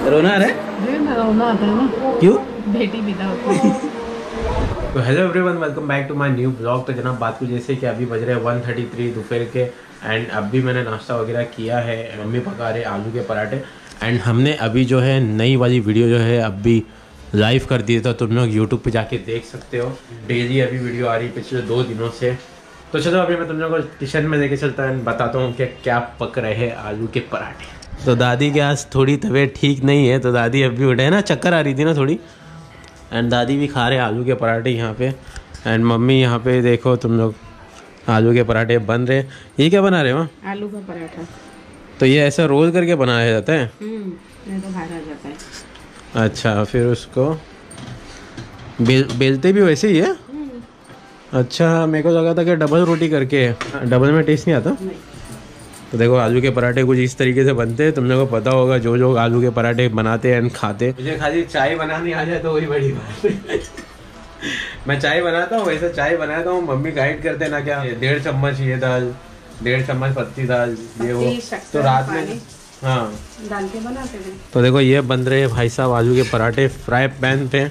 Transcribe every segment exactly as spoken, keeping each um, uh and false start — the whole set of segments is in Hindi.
रोना आ रहा है? रोना आता है ना। क्यों? बेटी विदा होती है। तो hello everyone, welcome back to my new blog. तो जनाब बात कुछ जैसे कि अभी बज रहे हैं वन थर्टी थ्री दोपहर के एंड अभी मैंने नाश्ता वगैरह किया है। मम्मी पका रहे आलू के पराठे एंड हमने अभी जो है नई वाली वीडियो जो है अभी लाइव कर दी है, तो तुम लोग यूट्यूब पे जाके देख सकते हो। डेली अभी वीडियो आ रही है पिछले दो दिनों से। तो चलो अभी मैं तुम लोग को किचन में लेके चलता हूँ, बताता हूँ कि क्या पक रहे हैं आलू के पराठे। तो दादी के आज थोड़ी तबीयत ठीक नहीं है, तो दादी अभी उठे है ना, चक्कर आ रही थी ना थोड़ी, एंड दादी भी खा रहे आलू के पराठे यहाँ पे। एंड मम्मी यहाँ पे देखो तुम लोग, आलू के पराठे बन रहे। ये क्या बना रहे हो? आलू का पराठा। तो ये ऐसा रोल करके बनाया जाता है? नहीं तो बाहर आ जाता है। अच्छा, फिर उसको बेल बेलते भी वैसे ही है? अच्छा, मेरे को लगा था कि डबल रोटी करके, डबल में टेस्ट नहीं आता? नहीं। तो देखो आलू के पराठे कुछ इस तरीके से बनते हैं। तुम लोगों को पता होगा जो जो आलू के पराठे बनाते हैं एंड खाते। मुझे खाली चाय बनानी आ जाए तो वही बड़ी बात है। मैं चाय बनाता हूँ, वैसे चाय बनाता हूँ, मम्मी गाइड करते ना क्या डेढ़ चम्मच ये दाल, डेढ़ चम्मच पत्ती दाल, ये वो तो रात में हाँ डाल के बनाते हैं। तो देखो ये बन रहे हैं भाई साहब आलू के पराठे फ्राई पैन पे।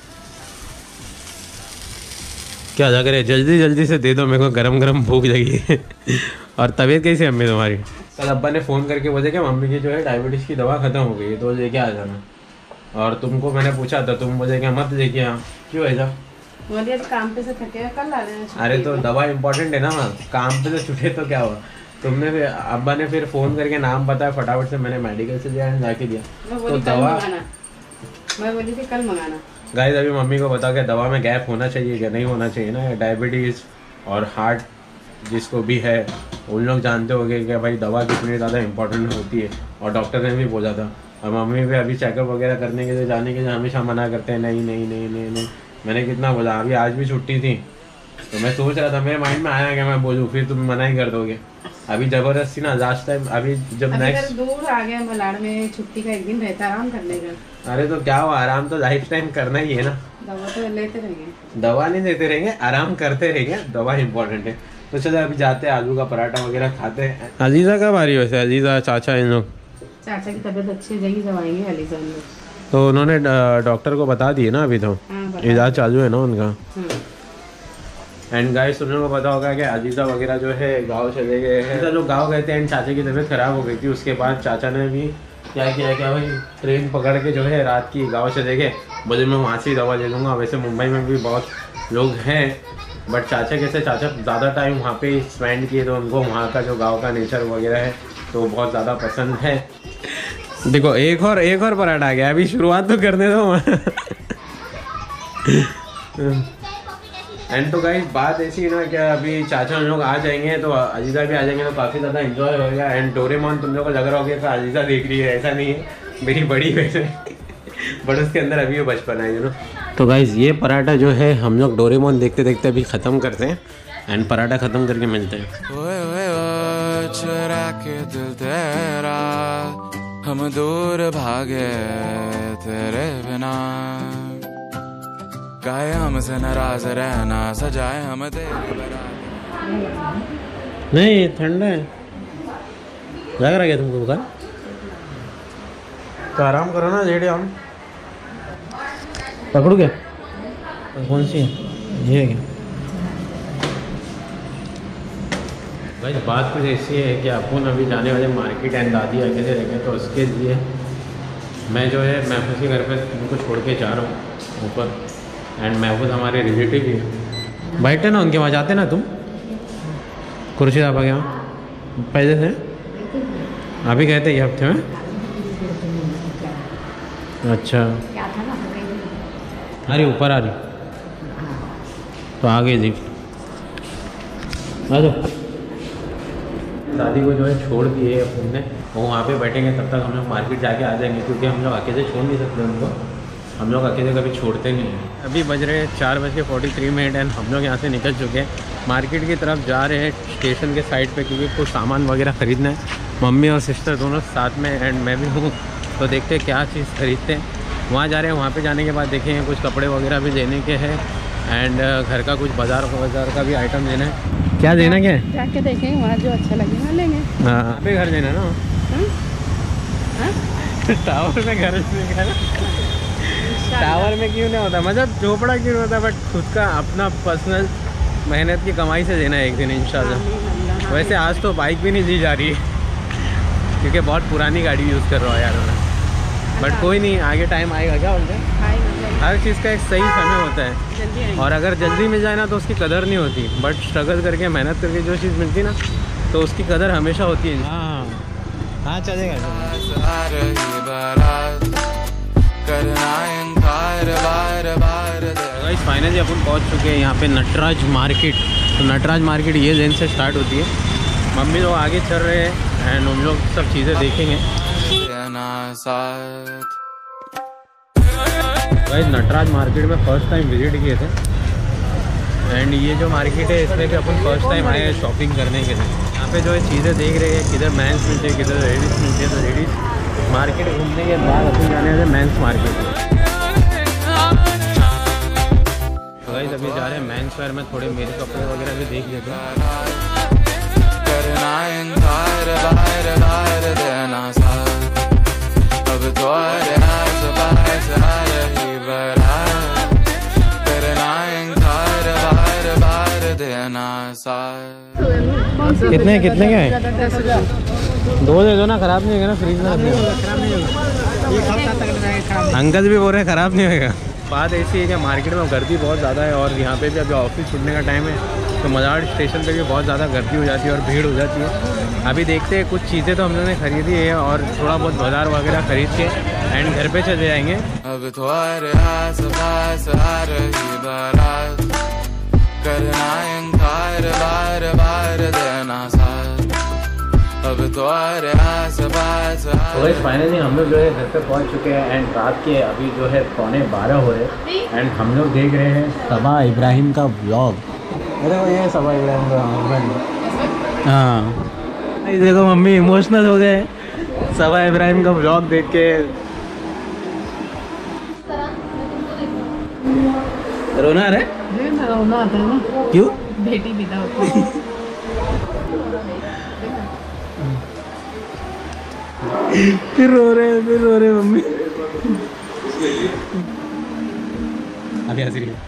क्या लग रहा है? जल्दी जल्दी से दे दो, मेरे को गरम गरम भूख लगी है। और तबीयत कैसी है अम्मी तुम्हारी? कल अब्बा ने फ़ोन करके बोले कि मम्मी की जो है डायबिटीज़ की दवा ख़त्म हो गई है, तो लेके आ जाना। और तुमको मैंने पूछा था, तुम बोले क्या मत लेके आ। क्यों ऐसा? बोलिए काम पे से थके कल आ रहे हैं। अरे तो दवा इम्पोर्टेंट है ना, काम पे से छूटे तो क्या हुआ। तुमने फिर अब्बा ने फिर फ़ोन करके नाम बताया, फटाफट से मैंने मेडिकल से लिया ला के दिया। तो दवा मैं बोली थी कल मंगाना। गाइस अभी मम्मी को बताओ कि दवा में गैप होना चाहिए क्या नहीं होना चाहिए ना। डायबिटीज़ और हार्ट जिसको भी है उन लोग जानते होंगे कि भाई दवा कितनी ज़्यादा इंपॉर्टेंट होती है। और डॉक्टर ने भी बोला था, और मम्मी भी अभी चेकअप वगैरह करने के लिए जाने के लिए हमेशा मना करते हैं, नहीं नहीं नहीं नहीं नहीं। मैंने कितना बोला, अभी आज भी छुट्टी थी तो मैं सोच रहा था, मेरे माइंड में आया कि मैं बोलूँ, फिर तुम मना ही कर दोगे। अभी ज़बरदस्ती ना, लास्ट टाइम अभी जब नेक्स्ट दूर आ गया मलाड में, छुट्टी का एक दिन रहता आराम करने का। अरे तो क्या हुआ, आराम तो लाइफ टाइम करना ही है ना। दवा तो लेते रहेंगे, दवा नहीं लेते रहेंगे, आराम करते रहेंगे, दवा इम्पोर्टेंट है। तो चलो अभी जाते हैं आलू का पराठा वगैरह खाते हैं। अजीजा कब आ रही है वैसे? अजीजा चाचा इन लोग? चाचा की तबीयत अच्छी हो जाएगी जब आएंगे अलीजा लोग। तो उन्होंने डॉक्टर को बता दिए ना, अभी तो इलाज चालू है ना उनका। एंड गाइस तुम लोगों को पता होगा कि अजीजा वगैरह जो है गांव चले गए हैं। लोग गांव गए थे एंड चाचा की तबीयत खराब हो गई थी। उसके बाद चाचा ने भी क्या किया क्या भाई, ट्रेन पकड़ के जो है रात की गांव चले गए। बोले मैं वहाँ से ही दवा ले लूँगा। वैसे मुंबई में भी बहुत लोग हैं, बट चाचा कैसे, चाचा ज़्यादा टाइम वहाँ पे स्पेंड किए तो उनको वहाँ का जो गांव का नेचर वगैरह है तो बहुत ज़्यादा पसंद है। देखो एक और एक और पराठा आ गया, अभी शुरुआत तो करने दो। एंड तो गाइस बात ऐसी है ना कि अभी चाचा हम लोग आ जाएंगे तो अजीजा भी आ जाएंगे तो काफ़ी ज़्यादा एंजॉय होगा। एंड डोरेमोन तुम लोग को लग रहा होगा कि अजीजा देख रही है, ऐसा नहीं है, मेरी बड़ी बहन है, बट उसके अंदर अभी वो बचपन है, यू नो। तो गाइस ये पराठा जो है हम लोग डोरेमोन देखते देखते अभी ख़त्म करते हैं एंड पराठा ख़त्म करके मिलते हैं। ओए ओए ओए चुरा के दिल तेरा, हम दूर भागे तेरे बिना, काहे हमसे नाराज रहना, सजाए हम तेरे। नहीं ठंडा है, लग रहा है तुमको बुखार? तो आराम करो ना, लेटे हम पकड़ू क्या? कौन सी है ये? क्या भाई बात कुछ ऐसी है कि अपन अभी जाने वाले मार्केट एंड दादी अकेले रहेंगे, तो उसके लिए मैं जो है महफूज के घर पे उनको छोड़ के जा रहा हूँ ऊपर। एंड महफूज हमारे रिलेटिव ही है, बैठे ना उनके वहाँ जाते ना तुम, कुर्सी आप आ गया पहले से अभी गए थे ये हफ्ते में? अच्छा अरे ऊपर आ रही तो आ गई जी। आ जाओ। दादी को जो है छोड़ दिए अपन ने, वो वहाँ पे बैठेंगे, तब तक हम लोग मार्केट जाके आ जाएंगे, क्योंकि हम लोग अकेले छोड़ नहीं सकते उनको, हम लोग अकेले कभी छोड़ते नहीं हैं। अभी बज रहे हैं चार बज के फोर्टी थ्री मिनट एंड हम लोग यहाँ से निकल चुके हैं, मार्केट की तरफ जा रहे हैं स्टेशन के साइड पे, क्योंकि कुछ सामान वगैरह ख़रीदना है। मम्मी और सिस्टर दोनों साथ में एंड मैं भी हूँ, तो देखते हैं क्या चीज़ खरीदते हैं। वहाँ जा रहे हैं, वहाँ पे जाने के बाद देखेंगे कुछ कपड़े वगैरह भी लेने के हैं एंड घर का कुछ बाजार बाजार का भी आइटम लेना है। क्या लेना क्या है? जाके देखेंगे, वहाँ जो अच्छा लगे वहाँ लेंगे। हाँ पे घर लेना ना। टावर में घर टावर में क्यों नहीं होता, मतलब झोपड़ा क्यों नहीं होता, बट खुद का अपना पर्सनल मेहनत की कमाई से देना है एक दिन इंशाल्लाह। वैसे आज तो बाइक भी नहीं दी जा रही है क्योंकि बहुत पुरानी गाड़ी यूज़ कर रहा हूँ यार मैं, बट कोई नहीं, आगे टाइम आएगा। क्या बोलते हैं, हर चीज़ का एक सही समय होता है, और अगर जल्दी मिल जाए ना तो उसकी कदर नहीं होती, बट स्ट्रगल करके मेहनत करके जो चीज़ मिलती ना तो उसकी कदर हमेशा होती है। हाँ हाँ चलेगा। फाइनली अपन पहुंच चुके हैं यहाँ पे नटराज मार्केट। तो नटराज मार्केट ये लेन से स्टार्ट होती है, मम्मी लोग आगे चल रहे हैं एंड उन लोग सब चीज़ें देखेंगे। भाई नटराज मार्केट में फर्स्ट टाइम विजिट किए थे, एंड ये जो मार्केट है इसमें भी अपन फर्स्ट टाइम आए हैं शॉपिंग करने के लिए। यहाँ पे जो है चीज़ें देख रहे हैं, किधर मेंस मिलते हैं किधर लेडीज़ मिलती है, तो लेडीज़ मार्केट घूमने के बाद अपन जाने वाले मेंस मार्केट। तो गाइस अभी जा रहे हैं मेंस वेयर में, थोड़े मेरे कपड़े वगैरह भी देख लेते हैं। कितने कितने के हैं? दो दे दो ना, खराब नहीं होगा ना, फ्रिज में अंकल भी बोल रहे हैं खराब नहीं होगा। बात ऐसी है कि मार्केट में गर्दी बहुत ज़्यादा है, और यहाँ पे भी अभी ऑफिस छूटने का टाइम है तो मज़ार स्टेशन पे भी बहुत ज़्यादा गर्दी हो जाती है और भीड़ हो जाती है। अभी देखते हैं, कुछ चीज़ें तो हम लोगों ने खरीदी है और थोड़ा बहुत बाजार वगैरह खरीद के एंड घर पे चले जाएंगे। अब तो फाइनली हम लोग जो है घर पे पहुंच चुके हैं एंड रात के अभी जो है पौने बारह हो रहे हैं एंड हम लोग देख रहे हैं सबा इब्राहिम का व्लॉग। अरे वो ये सबा इब्राहिम का हस्बैंड। हाँ देखो मम्मी इमोशनल हो गए सबा इब्राहिम का व्लॉग देख के। रोना है? रोना आता है ना। क्यों? बेटी विदा होती है। फिर रो रहे फिर रो रहे मम्मी। अभी हंस रही है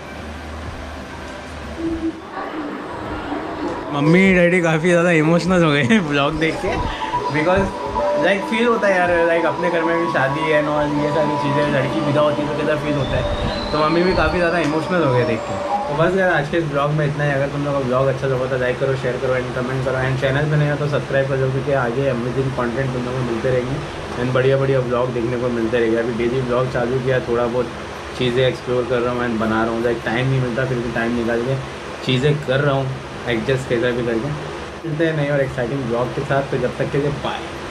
मम्मी डैडी, काफ़ी ज़्यादा इमोशनल हो गए हैं ब्लॉग देख के, बिकॉज लाइक फील होता है यार, लाइक अपने घर में भी शादी है और ये सारी चीज़ें, लड़की विदा होती है तो कैसा फील होता है, तो मम्मी भी काफ़ी ज़्यादा इमोशनल हो गए देख के। तो बस यार आज के इस ब्लॉग में इतना ही। अगर तुम लोग का ब्लॉग अच्छा लगा तो लाइक करो, शेयर करो एंड कमेंट करो, एंड चैनल पे नहीं हो तो सब्सक्राइब कर दो, क्योंकि आगे अमेजिंग कंटेंट तुम लोगों को मिलते रहेंगे एंड बढ़िया बढ़िया ब्लॉग देखने को मिलते रहेंगे। अभी डेली ब्लॉग चालू किया, थोड़ा बहुत चीज़ें एक्सप्लोर कर रहा हूँ एंड बना रहा हूँ, लाइक टाइम नहीं मिलता फिर भी टाइम निकाल के चीज़ें कर रहा हूँ एडजस्ट कैसा भी करके। मिलते हैं नए और एक्साइटिंग ब्लॉग के साथ, तो जब तक के लिए बाय।